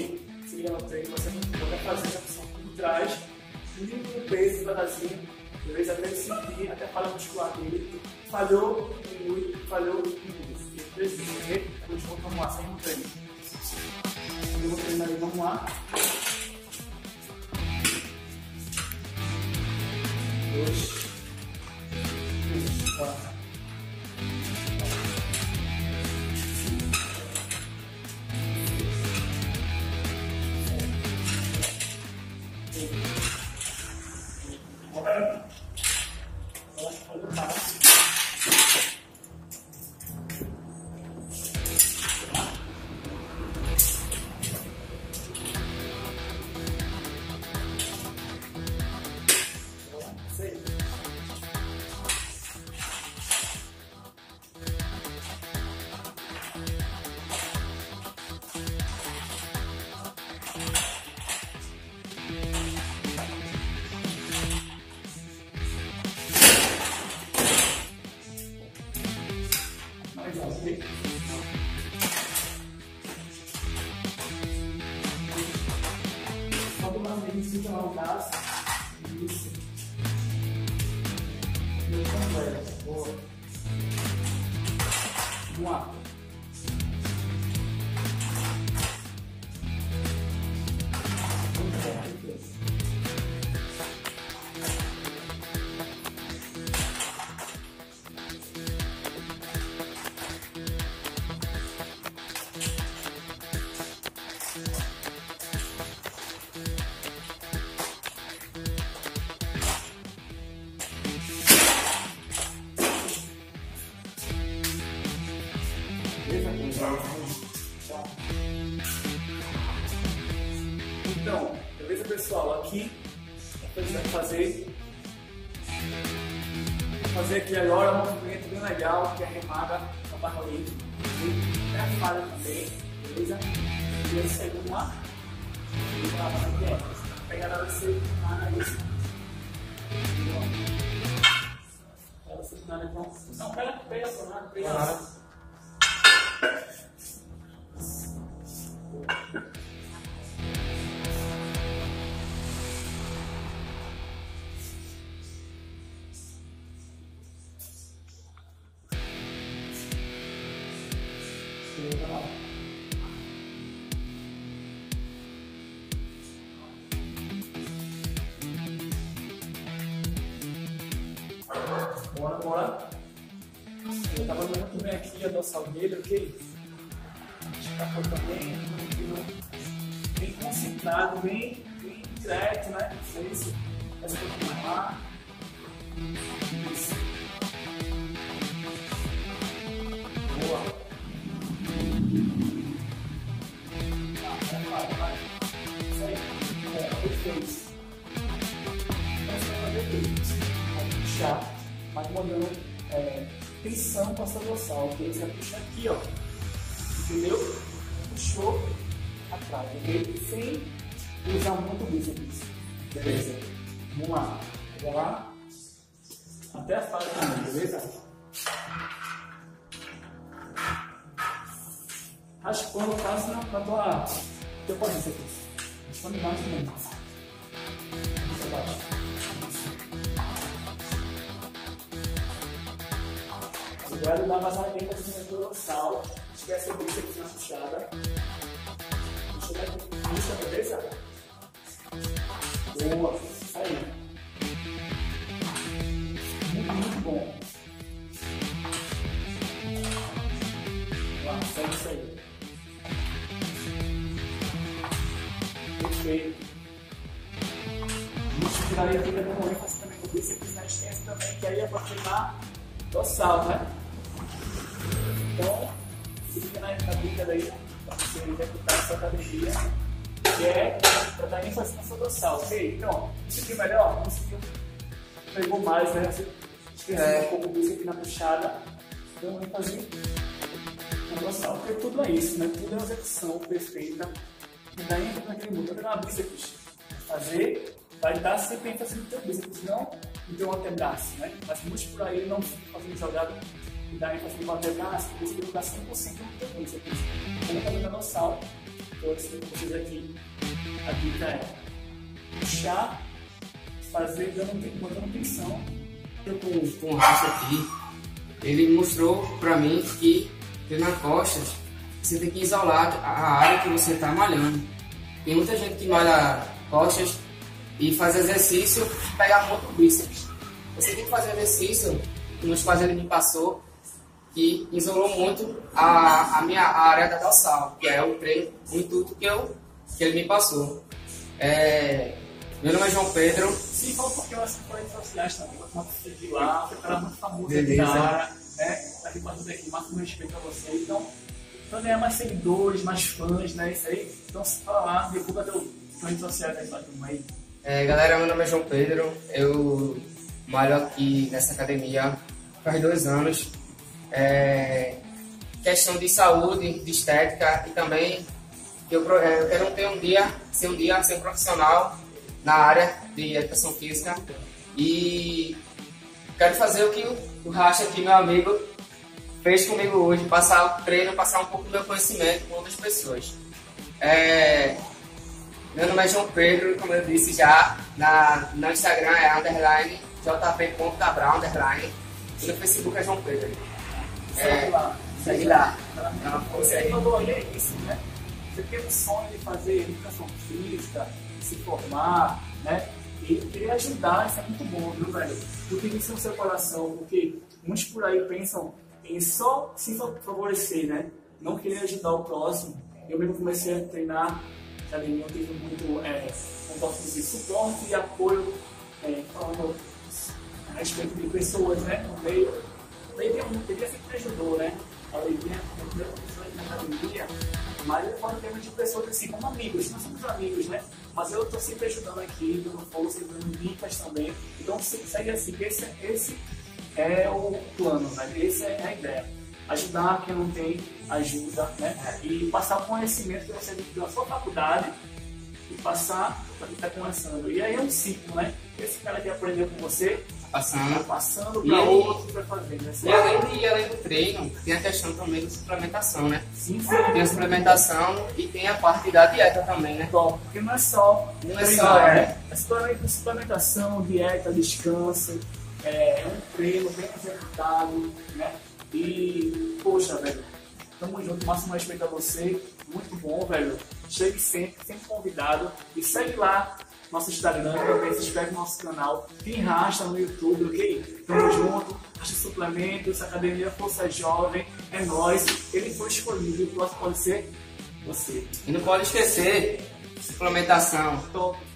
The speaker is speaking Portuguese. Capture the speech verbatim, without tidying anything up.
também, se liga no treino, você não pode fazer essa função por trás, diminuindo o peso devagarzinho, beleza? Até ele sentir, até a falha muscular dele. Falhou, diminui, falhou, diminui. E três vezes, ok? Depois vamos lá, sem um treino. Eu vou treinar ali, vamos lá. Dois. Três, quatro. Sobe uma vez, fica lá o braço. Isso. E completo. Boa. Vamos lá. Então, beleza pessoal? Aqui a gente vai fazer fazer aqui agora um movimento bem legal, que é a remada com a barra olímpica. É a falha também, beleza? E esse segundo lá, pegar ela você na nariz. Ela você na nariz, não. Não, pega, pega, pega, pega. Bora, bora. Eu tava vendo muito bem aqui a dorsal dele, ok? Escapou também, bem concentrado, bem, bem direto, né? Isso. Essa aqui vai lá. Isso. Boa. Vai, vai, vai. Isso aí. É, perfeito. Essa é uma delícia. Vai puxar, mas mandando é, tensão para essa dorsal, ok? Você vai puxar aqui, ó. Entendeu? Puxou atrás, ok? Sem usar muito o bíceps. Beleza? Vamos lá. Pega lá. Até a falha também, beleza? Raspando quase na, na tua. Teu quadríceps. Raspando embaixo também. Isso abaixo. Cuidado, dá vazamento aqui no dorsal. Esquece o bíceps na puxada. Puxa daqui. Puxa, beleza? Boa. Isso aí. Muito, muito bom. Vamos lá, segue isso aí. Perfeito. Vamos tirar aí a vida com ênfase também no bíceps na extensão também, que aí é para treinar dorsal, né? Então, fica na dica daí para você executar essa academia, que é para dar ênfase nessa dorsal, ok? Então, isso aqui é melhor, isso aqui pegou mais, né? Você esqueceu é. um pouco o bíceps na puxada, então ênfase na dorsal, porque tudo é isso, né? Tudo é uma execução perfeita. E daí entra naquele mundo, na bíceps, fazer, vai dar sempre ênfase no teu bíceps, não no teu antebraço, né? Mas muitos por aí não ficam fazendo jogada e dá ênfase no antebraço, porque você vai dar cem por cento no teu bíceps. Como tá na dorsal, estou ensinando vocês aqui. A dica é puxar, fazer dando, botando tensão. Eu com, com o Racha aqui, ele mostrou pra mim que treinar costas, você tem que isolar a área que você está malhando. Tem muita gente que malha costas e faz exercício e pega muito bíceps. Você tem que fazer exercício, que nos quais ele me passou, que isolou muito a, a minha área da dorsal, que é o treino, o intuito que, eu, que ele me passou. É, meu nome é João Pedro. Sim, fala um pouquinho das redes sociais também, para seguir lá, você é muito famoso aqui Beleza. na área, né? Tá aqui passando aqui, máximo respeito a você. Então, para ganhar mais seguidores, mais fãs, né? Isso aí. Então, se fala lá, divulga teu redes sociais aí pra turma aí. É, galera, meu nome é João Pedro. Eu malho aqui nessa academia faz dois anos. É, questão de saúde, de estética e também eu, eu quero ter um dia, ser um dia ser um profissional na área de educação física e quero fazer o que o Racha aqui, meu amigo, fez comigo hoje, passar o treino, passar um pouco do meu conhecimento com outras pessoas. É, meu nome é João Pedro, como eu disse já, na, no Instagram é underline jp.cabral underline e no Facebook é João Pedro. Segue É, lá. segue lá. Você falou aí, é isso, né? Você tem um sonho de fazer educação física, se formar, né? E querer ajudar, isso é muito bom, viu, velho? Porque isso no seu coração, porque muitos por aí pensam em só se favorecer, né? Não querer ajudar o próximo. Eu mesmo comecei a treinar, academia, eu tive muito, é, como posso dizer, suporte e apoio, é, falando a respeito de pessoas, né? No meio. Ele sempre me ajudou, né? A Leivinha, a primeira pessoa na academia, mas eu falo em termos de pessoas assim, como amigos, nós somos amigos, né? Mas eu estou sempre ajudando aqui, dando força, dando dicas também. Então segue assim, esse, esse é o plano, né? Essa é a ideia. Ajudar quem não tem ajuda, né? E passar o conhecimento que você adquiriu na sua faculdade e passar para quem está começando. E aí é um ciclo, né? Esse cara que aprendeu com você, Passando. passando para outro, para fazer, né? E além, e além do treino, tem a questão também da suplementação, né? Sim, sim. Tem a suplementação e tem a parte da dieta também, né? Top, porque não é só Não é treinar, só, né? É suplementação, dieta, descanso, é um treino bem executado, né? E, poxa, velho, tamo junto, máximo respeito a você, muito bom, velho. Chegue sempre, sempre convidado e segue lá nosso Instagram, também se inscreve no nosso canal, tem Racha no YouTube, ok? Tamo junto, Racha Suplementos, Academia Força Jovem, é nóis, ele foi escolhido, o próximo pode ser você. E não pode esquecer, suplementação. Top.